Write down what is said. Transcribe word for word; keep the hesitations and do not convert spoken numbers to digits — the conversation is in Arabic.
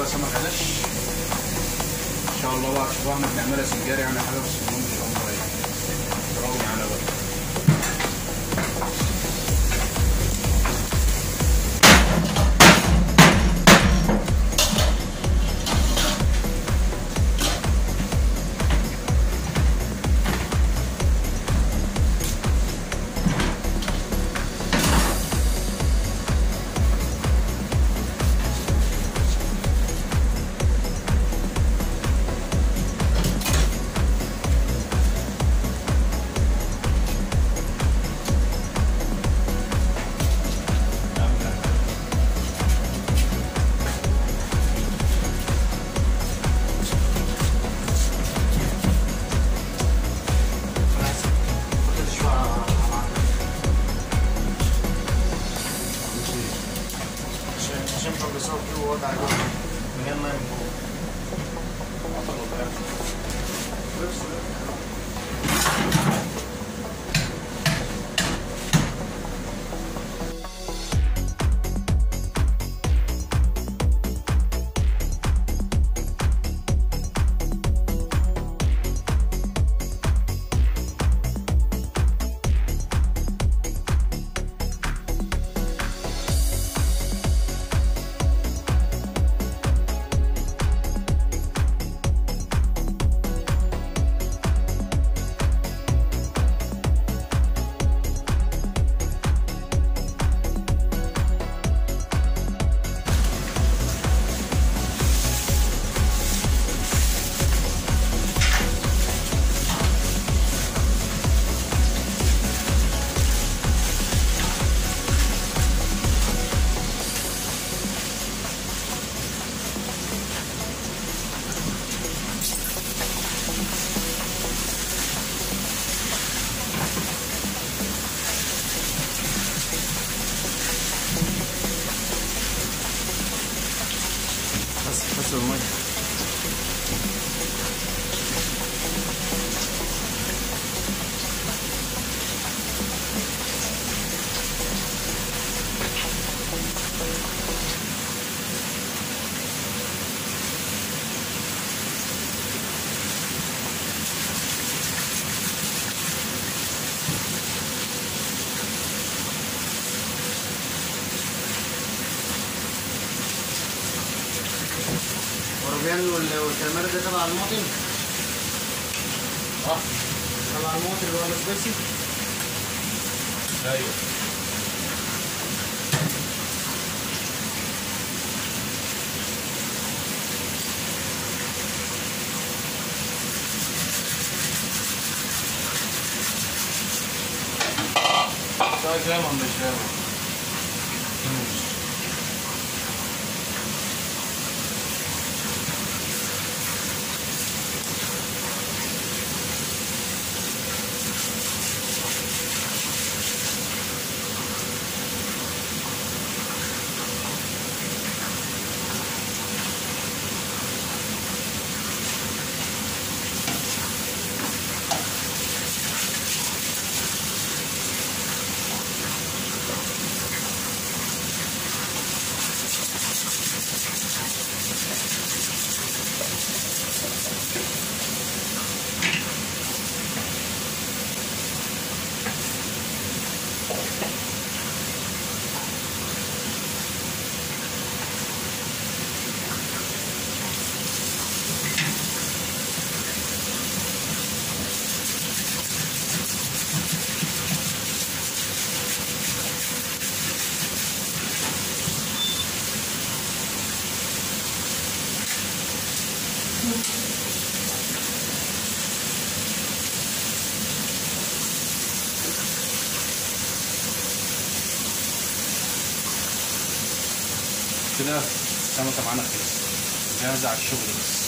بقى سمك عدش ان شاء الله بقى. شوفوا احنا بنعملها سنجاري يعني حاجه بس ان شاء الله ايه تراوي معانا بقى. عشان كان بيصور فيه ووضع مليان ميه من فوق. بس الميه والكلمات دي تبع المواطن؟ اه تبع المواطن اللي هو الاسبرسي؟ ايوه طيب فاهم ولا مش فاهم؟ كده السمكة معانا خلصت، جاهزة على الشغل بس.